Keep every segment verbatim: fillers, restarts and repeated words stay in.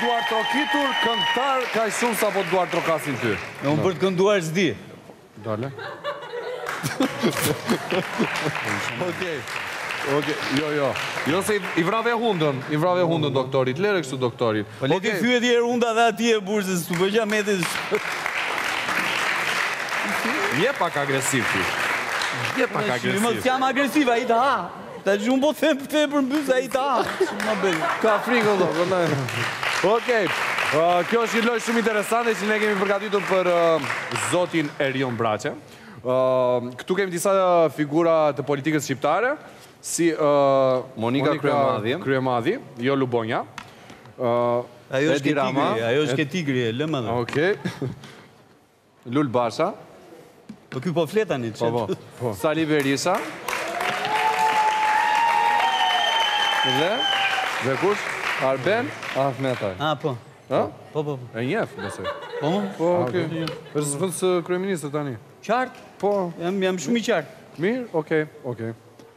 duar trokitur, këngëtar, ka shumë sa po të duar trokasin ty. Unë për të kënduar s'di. Dale. Okej. Okej, jo, jo. Jo se i vrave hundën, i vrave hundën doktorit. Lere kështu doktorit. Po le ti fyet djerë hunda dhe ati e burë, se s'tu bëgja metit. Je pak agresiv ti. Je pak agresiv. Më s'jam agresiv, a i të ha. Ta që unë po të them të për mbys, a i të ha. Ka frikë, do. Okej. Kjo është një lojë shumë interesante që ne kemi përgatitur për zotin Erion Braçe. Këtu kemi disa figura të politikës shqiptare, si Monika Kryemadhi, jo Lubonja. Ajo është ke tigri, ajo është ke tigri, lëmë dhe. Okej. Lul Basha. Po kjo po fletani, që? Po, Sali Berisha. Dhe? Dhe kush? Arben Ahmetaj. A, po. Ha? Po, po, po. E njef, besoj. Po, mo? Po, okej. Është zëvëndës kryeministër tani. Qartë? Po. Jam shumë i qartë. Mirë, okej, okej.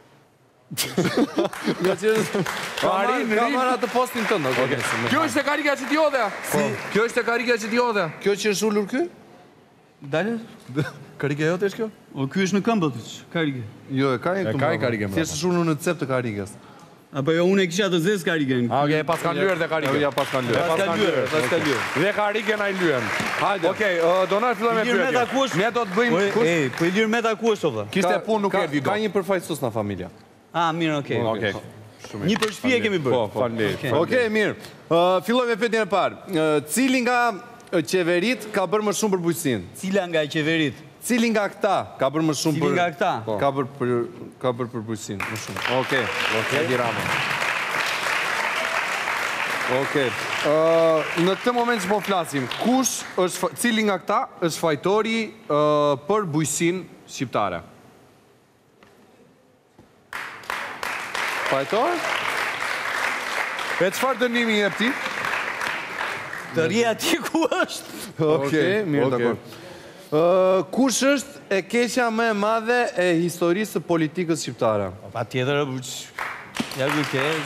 Kamara të postin tëndë. Kjo është e karika që t'jodhe? Kjo është e karika që t'jodhe? Kjo që është ullur kë? Dale? Karike jote është kjo? O, kjo është në këmbët, karike. Jo, e ka e këtu më. Thjesht është ullur në cep të karikës. Apo jo, unë e kisha të zesë kariken. A, oke, pas kanë lyër dhe karike. Ja, pas kanë lyër. Pas kanë lyër, pas kanë lyër. Dhe karike na i lyën. Hajde. Okej, donar filloj me pyetje. Ne do të bëjmë kush? Ej, po i lirë meta ku është, ova? Kishte punë nuk erdi do. Ka një përfaqësues në familja. Ah, mirë, okej. Okej. Një për shtëpi e kemi bërë. Po, faleminderit. Okej, mirë. Filloj me pyetjen e parë. Cili nga qeverit ka bërë më shumë për bujqësinë? Cila nga qeverit? Cili nga këta ka bërë më shumë për... Cili nga këta? Ka bërë për bujqësinë, më shumë. Okej, Edi Rama. Okej. Në këtë moment që po flasim, kush është, cili nga këta është fajtori për bujqësinë shqiptare? Fajtor? E qëfar dënimi jep ti? Të rria ti ku është? Okej, mirë, dakor. Kush është e keqja më e madhe e historisë të politikës shqiptare? Pa tjetër, ja ku kes,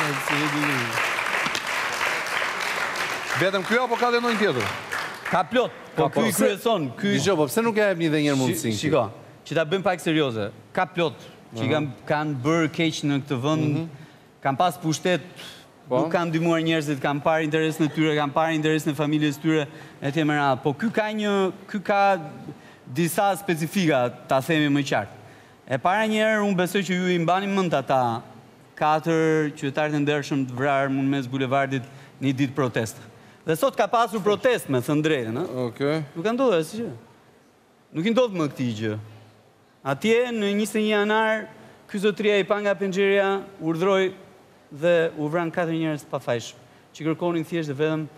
vetëm kjo apo ka dhe ndonjë tjetër? Ka plot, po ky i kryeson. Dijo, po pse nuk e jepni dhe njërë mundësin? Shiko, që ta bëjmë pak serioze. Ka plot, që kanë bërë keq në këtë vënd, kanë pas pushtet, nuk kanë dymuar njerëzit, kanë parë interes në tyre, kanë parë interes në familjes tyre, e të mëra. Po ky ka një, ky ka disa specifika, ta themi më qartë. E para njerë, unë besoj që ju i mbani mënd ata katër qytetarët e ndershëm të vrarë mund mes bulevardit një ditë protestë. Dhe sot ka pasur protest me thënë drejtën, Okej. Nuk ka ndodhë, si që? Nuk i ndodhë më këti gjë. Atje, në njëzet e një janar, ky zotria i pa nga penxeria, urdhroj dhe u vranë katër njerëz pa fajsh, që kërkonin thjesht dhe vetëm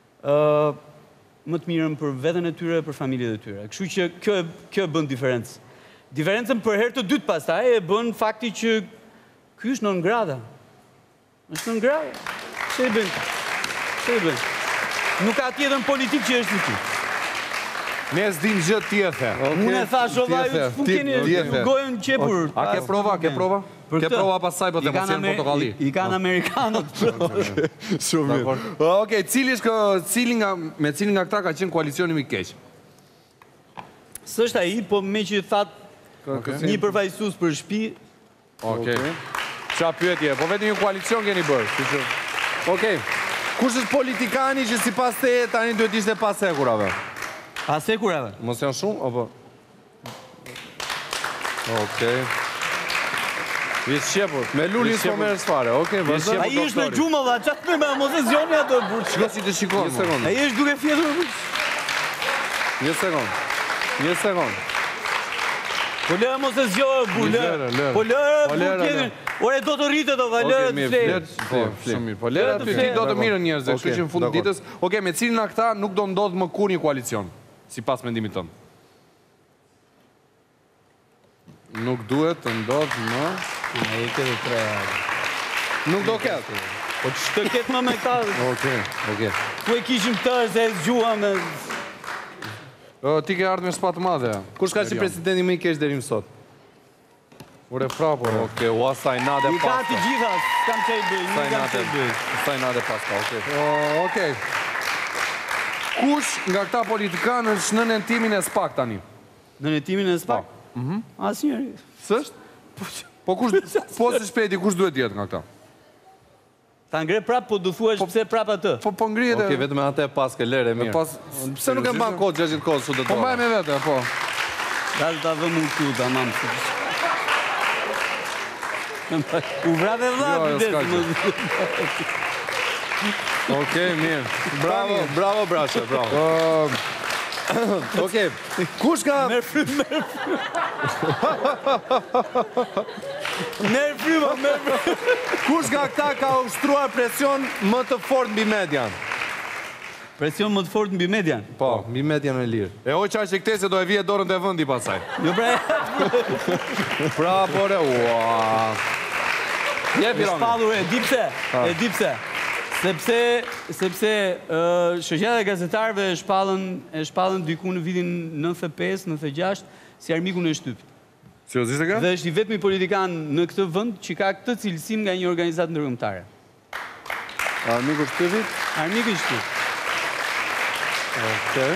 më të mirën për veten e tyre, për familjet e tyre. Kështu që kjo e bën diferencë. Diferencën për herë të dytë pastaj e bën fakti që ky është non grata. Është non grata. Që e bën? Që e bën? Nuk ka tjetën politik që është në ty. Ne s'dim gjë tjetër. Unë e thash, ova, ju të keni gojën qepur. A ke prova, ke prova? Ke prova pasaj, po të mos jenë portokalli. I kanë Amerikanët. Shumë mirë. Okej, me cili nga këta ka qenë koalicioni më i keq? S'është ai, po me që thatë një përfaqësues për shtëpi. Okej. Qa pyetje, po vetë një koalicion keni bërë. Okej. Kush është politikani që si pas te tani duhet ishte pas ekurave? Pas ekurave? Mos janë shumë, opo? Okej. Vishë qepur. Me lullin s'po merë s'fare, okej, vazhdo. A i është në gjumova, qatë me me mos e zjoni ato burë. Shko si të shikon, një sekundë. A i është duke fjetur burë. Një sekundë. Një sekundë. Po lërë mos e zjojë burë, lërë. Po lërë burë tjetër. Ore, do të rritet, ova, lërë të flejë. Po lërë të flejë, do të mirën njerëzve, kështu që në fund ditës. Okej, me cilin nga këta nuk do ndodhë më kur një koalicion, si pas mendimit tënë. Nuk duhet të ndodhë më... Nuk do ketë. Po që të ketë më me këta... Okej, okej. Ku e kishim të se e zgjua me... Ti ke ardhë me shpatë madhe. Kush ka që presidenti më i kesh deri më sot? Ure prapo, oke, ua sajnade I ka pasta. të gjitha, s'kam që i bëj, një kam Sajnade, që i bëj. sajnade pasta, oke. Uh, Okej. Kush nga këta politikanë është në nëntimin e SPAK tani? Në netimin e SPAK? Mhm. Asnjëri. S'është? Po kush, po së shpejti, kush duhet jetë nga këta? Ta ngre prap, po du thuash pse prap atë. Po po ngrihet. Oke, vetëm e atë e pas ke lere mirë. Pas, Pse nuk e mban kohë gjashtë kohë su të Po mbaj me vete, po. Dalë ta vëmë unë këtu, tamam. U vrave vlla, Jo, jo, bides, s'ka më- Oke, mirë. Bravo, bravo Brashe, bravo. Uh, Oke, kush ka... Merë frymë, merë frymë. Merë frymë, merë frymë. Kush nga këta ka ushtruar presion më të fort mbi median? Presion më të fort mbi median. Po, mbi median e lirë. e oj qaj që këte se do e vje dorën të vëndi pasaj. Jo pra, Pra, pore, ua... Je e pironi. shpallur e di pse, e di pse. Sepse, sepse uh, shoqata e gazetarëve e shpallën, e shpallën diku në vitin nëntëdhjetë e pesë nëntëdhjetë e gjashtë si armikun e shtypit. Seriozisht e ka? Dhe është i vetmi politikan në këtë vend që ka këtë cilësim nga një organizatë ndërkombëtare. Armiku shtypit? Armiku i shtypit. Oke.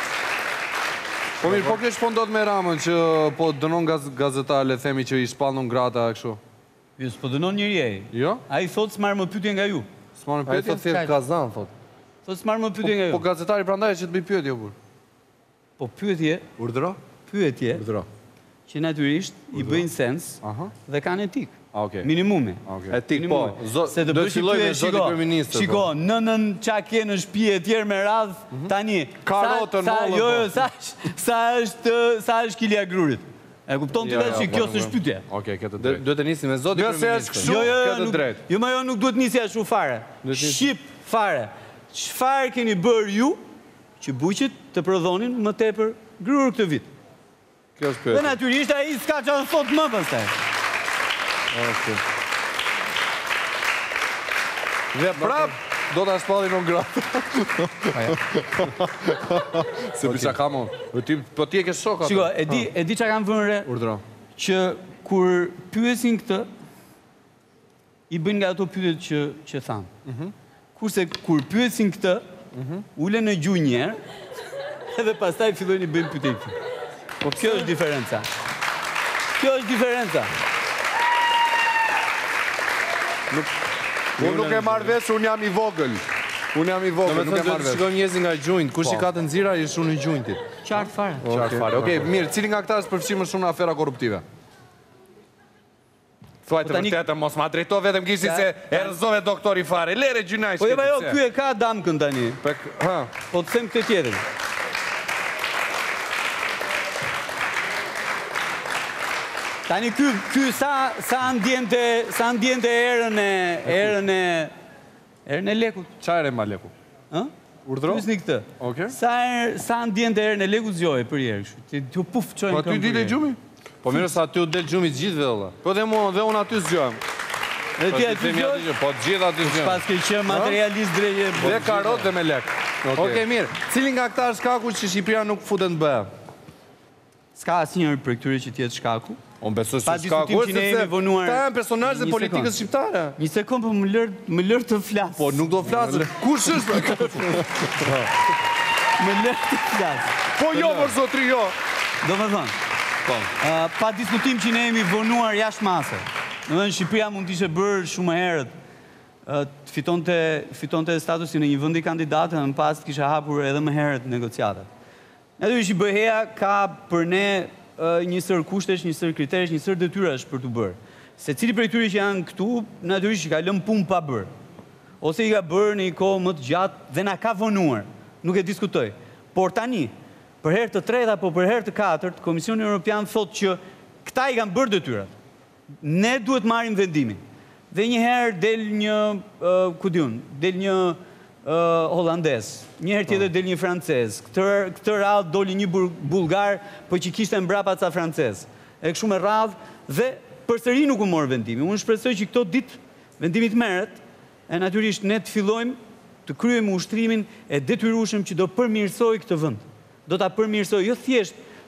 Po mirë, po kjo shpondot me Ramën që po dënon gaz gazetar, le themi që i shpallën grata e kështu. Jo, s'po dënon njëri ai. Jo? Ai thot s'marr më pyetje nga ju. S'marrën A i pyetje? thot thjesht kazan, thot. Thot s'marr më pyetje nga Po ju. gazetari prandaj që të bëj pyetje bur. Po pyetje, Urdhëro? pyetje Urdhëro. që natyrisht i bëjnë sens Aha. dhe kanë etik. A, okay. Minimumi. Okay. Etik, po. Zo- Se të do bësh të filloj me pyetje, zoti shiko, kryeministër. po. shiko, nënën qa ke në shtëpi e tjerë me radh, tani. Karotën, sa- sa- mollën, Jo, po. jo, sa, sa është sa është kilja grurit. E kupton ti Ja, vetë ja, që po, kjo po. s'është pyetje. Okej, këtë Dhe- drejt. Duhet të nisim me zoti Nëse është kryeministër. kështu, Jo, jo, jo, këtë nuk, drejt. jo, ma jo, nuk duhet nisi ashtu fare. Duhet nisi- Shqip fare. Çfarë keni bërë ju që buqit të prodhonin më tepër grur këtë vit? Kjo është Dhe pyetje. natyrisht ai s'ka çfarë thot më pastaj. Oke. Dhe prap do ta shpallin on gratë. Se pisha kam unë. Ti po ti e ke shok atë. Shiko, e di, e di çka kanë vënë re Urdhëro. që kur pyesin këtë i bëjnë nga ato pyetjet që që thanë. Kurse kur pyesin këtë, ulen në gjuhë një herë, edhe pastaj fillojnë i bëjnë pyetje këtu. Po kjo është diferenca. Kjo është diferenca. Unë nuk e marr vesh, unë jam i vogël. Unë jam i Do vogël, me nuk thënë e duhet marr të vesh. shikojmë njerëzit nga gjunjt. Kush Po. i ka të nxira i shunë i gjunjtit. Qartë fare. Qartë fare. Okej, mirë, cili nga këta është përfshirë më shumë në afera korruptive? Thuaj të Po tani- vërtetën, mos ma drejto vetëm kishti Ka- se e rëzove doktori fare. Lere gjynaj Po jo, shketi, jo, pse? ky e ka damkën tani. Pek, ha, Po të them këtë tjetër. Tani ky ky sa sa ndjente sa ndjente erën e erën e erën e lekut, qa ere ma leku? ë? Urdhro? Pyesni këtë. Okej. Sa er, sa ndjente erën e lekut zgjoj për herë kështu. Ti tu puf çojnë. Po ty këmbë dile për herë. gjumi? Po mirë sa aty u del gjumi të gjithë vëlla. Po dhe mu, dhe unë aty zgjojmë. Dhe Po ti ti aty themi zgjoj. aty që po të gjithë aty gjë. Pas ke qenë materialist drejtë. Dhe karot dhe me lek. Oke, mirë. Cili nga këta është shkaku që Shqipëria nuk futet në B? S'ka asnjëri për këtyre që të jetë shkaku. Unë besoj Pa se diskutim shkaku që ne jemi vonuar- ta janë personazhe Një politikës sekond. shqiptare. Një sekond po më lër më lër të flas. Po nuk do flasë. Kush është? Më lër të flas. Po jo, për zotri, jo. Do më thonë, Po. uh, pa diskutim që ne jemi vonuar jashtë mase. Në dhe në Shqipëria mund t'ishe bërë shumë herët, uh, të fitonte, fitonte statusin e një vëndi kandidate, në pas të kisha hapur edhe më herët negociatat. Natyrisht i B H E-ja ka për ne uh, një sër kushtesh, një sër kriteresh, një sër detyrash për të bërë. Se cili prej tyre që janë këtu, natyrisht i ka lënë punë pa bërë. Ose i ka bërë në një kohë më të gjatë dhe na ka vonuar. Nuk e diskutoj. Por tani, për herë të tretë apo për herë të katërt, Komisioni Evropian thotë që këta i kanë bërë detyrat. Ne duhet marrim vendimin. Dhe një herë del një, uh, ku diun, del një uh, holandez, një herë tjetër del një francez, këtë, këtë radhë doli një bul- bulgar, po që kishte mbrapa ca francez. E kështu me radhë, dhe përsëri nuk u morë vendimi. Unë shpresoj që këto ditë vendimit merret, e natyrisht ne të fillojmë të kryejmë ushtrimin e detyrueshëm që do përmirësoj këtë vend. Do ta përmirësoj jo thjesht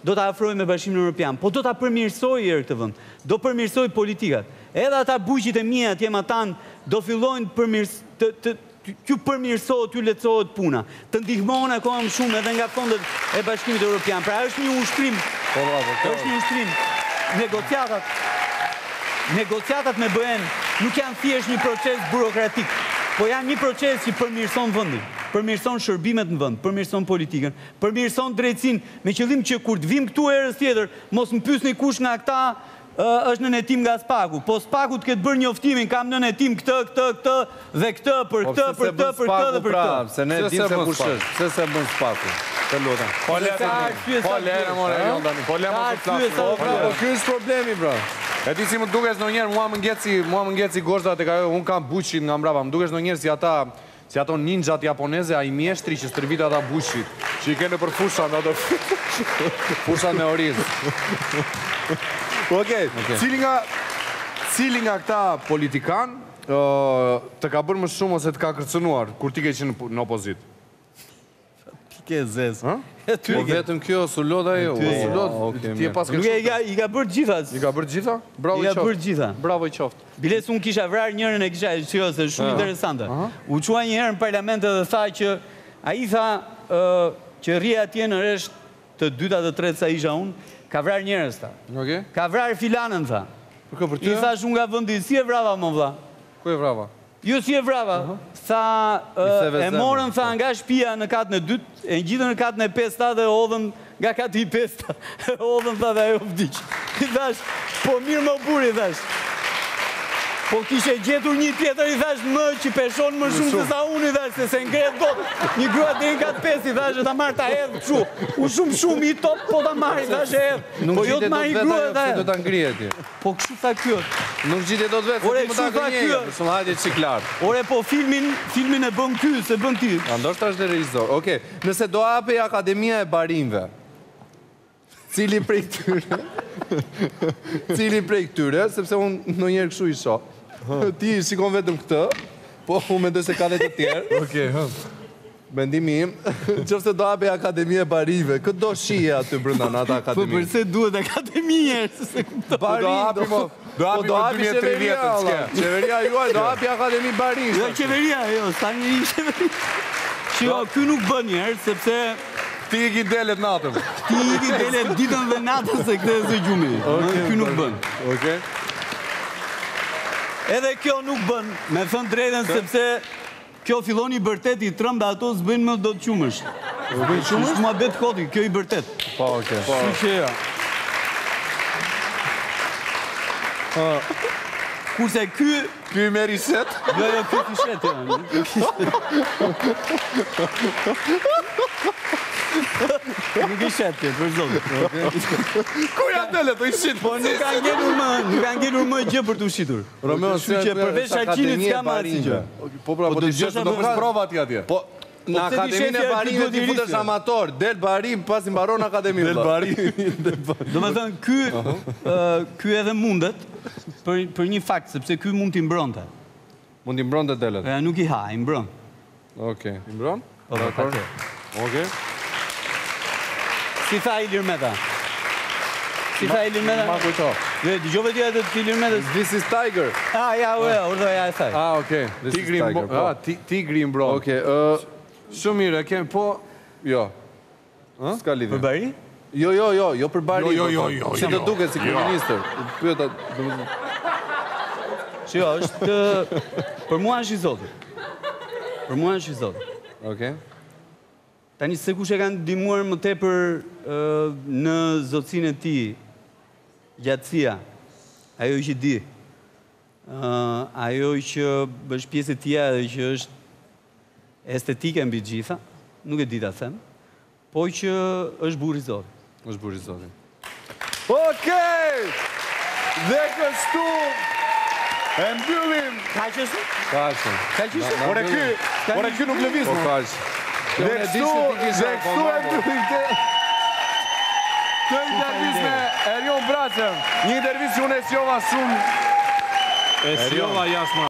do ta afrojë me Bashkimin Evropian, po do ta përmirësoj herë këtë vend. Do përmirësoj politikat. Edhe ata buqit e mia atje ma tan do fillojnë përmirës të, të Kjo përmirësohet, kjo lehtësohet puna. Të ndihmon akoma më shumë edhe nga fondet e Bashkimit Evropian. Pra është një ushtrim. Po, bravo, është një ushtrim. Negociatat, negociatat me B E-n nuk janë thjesht një proces burokratik, po janë një proces që përmirëson vendin, përmirëson shërbimet në vend, përmirëson politikën, përmirëson drejtësinë, me qëllim që kur të vim këtu herës tjetër, mos më pyesni kush nga këta është nën hetim nga Spaku. Po Spaku të ketë bërë njoftimin, kam nën hetim këtë, këtë, këtë dhe këtë, për këtë, për këtë, për këtë dhe për këtë. Se ne dim se kush është. Se se bën Spaku. Të lutem. Po le po le more Erion tani. Po le mos të flas. Po ky është problemi, bro. E ti si më dukesh ndonjëherë mua më ngeci, mua më ngeci goshta tek ajo, un kam buçin nga mbrapa. Më dukesh ndonjëherë si ata si ato ninjat japoneze, ai mjeshtri që stërvit ata buçit, që i kanë për fushat ato. Fushat me oriz. Okej, cili nga cili nga këta politikan të ka bërë më shumë ose të ka kërcënuar kur ti ke qenë në opozit? Ke zez. Po vetëm kjo Sulot ajo, Sulot. Ti e pas ke. Nuk i ka bërë gjitha. I ka bërë gjitha? Bravo i qoftë. I ka qoftë. bërë gjitha. Bravo i qoftë. Biles unë kisha vrarë njërën e kisha shiro se shumë interesante. U qua një herë në parlament dhe tha që a i tha që rria atje në resht të dyta të tretë sa isha unë, ka vrarë njërës ta. Ka vrarë filanën tha. I thash unë nga vëndi, si e vrava më vla? Ku e vrava? Jo si e vrava. Tha, e morën tha nga shpia në katën e dytë, e në gjithën në katën e pesta dhe odhën nga katë i pesta. Odhën tha dhe ajo vdiq. I thash, po mirë më buri, thash. Po kishe gjetur një tjetër, i thash më që peshon më shumë se sa unë, i thash, se se ngret dot. Një grua dhe në katë pes, i thash, ta marrë ta hedhë shu. U shumë shumë i top, po ta marrë, i thash e hedhë. Po jo të marrë i grua dhe do ta ngrije ti. Po kështu tha kjo. Nuk gjite do të vetë, se ti më ta gënjejë, për shumë hajtje që klartë. Ore, po filmin, filmin e bën ky, se bën ti. Ndoshta është dhe regjisor. Okej, nëse do hapej Akademia e Barinjve, cili prej këtyre, cili prej këtyre, sepse unë ndonjëherë kështu i shoh. Ti shikon vetëm këtë, po unë mendoj se ka dhe të tjerë. Okej, hë. Mendimi im, qofse do hapej Akademia e Barinjve, këtë do shije aty brenda në atë akademi. Po përse duhet akademia, se kuptoj. Barinj, do Do hapi do më hapi dy mijë e qeveria, tridhjetë të valla. Qeveria juaj do hapi Akademi Barinj. Jo qeveria, jo, sa një qeveria. Që jo, ky nuk bën njerë, sepse Ti i ki delet natën. ti i ki delet ditën dhe natën se këtë e zë gjumi. Ky nuk bën. Okej. Edhe kjo nuk bën, me thënë drejtën, sepse kjo fillon i bërtet i trëm dhe ato s'bëjnë më do të qumësh. Qumësh ma betë koti, kjo i bërtet. Po, okej. Kështu që ja. Kurse ky... Ky i meri set? Jo, jo, ky kishet, ja. Nuk i shetë, për zotë. Ku janë delet, o i shit? Po nuk ka ngelur më, nuk ka ngelur më gjë për të ushitur. Romeo, Kështu që përveç Alqinit s'ka më asnjë gjë. Po pra, po ti gjesh do bësh prova ti atje. Po, në pse ti Akademinë e shefi Barinjve aty ti do futesh t'i amator, del Barim, pasi mbaron Akademinë. Del Barim. Do me thënë, ky, ky edhe mundet, për, për një fakt, sepse ky mund t'i mbronte. Mund t'i mbron të delet. E, nuk i ha, i mbron. Okej. I mbron? Po, po, po. Okej. Si tha Ilir Meta? Si tha Ilir Meta? Ma kujto. Dhe, dëgjove ti atë të Ilir Metës? This is Tiger. Ah, ja, ue, urdhë, ja, e thaj. Ah, okej. This is Tigri i Tiger, mbron. po. Ah, ti- tigri i mbron. Okej, ë, Shumë mirë, e kemi po... jo. S'ka lidhje. Për bari? Jo, jo, jo, jo për Barim. Jo, jo, po, jo, jo, Si jo. të duket si kryeministër. Pyeta, domethënë, Që jo, është... Për mua është i Zoti. Për mua është i Zoti. okej. Tani se kush e kanë ndihmuar më tepër ë, në zotësinë e tij, gjatësia, ajo që di, ë, ajo që është pjesë e tij dhe që është estetike mbi gjitha, nuk e di ta them, po që është burri i Zotit. Është burri i Zotit. Okej! Dhe kështu e mbyllim. Ka që është? Kaqë. Ka që është? Ore ky, ore ky nuk lëviz Po më. kaqë. Dhe Unë e di kështu, se ti kishe dhe kështu e mbyllim këtë këtë intervjist me Erion Braçën. Një intervjist që unë e sjova shumë. E sjova jashtë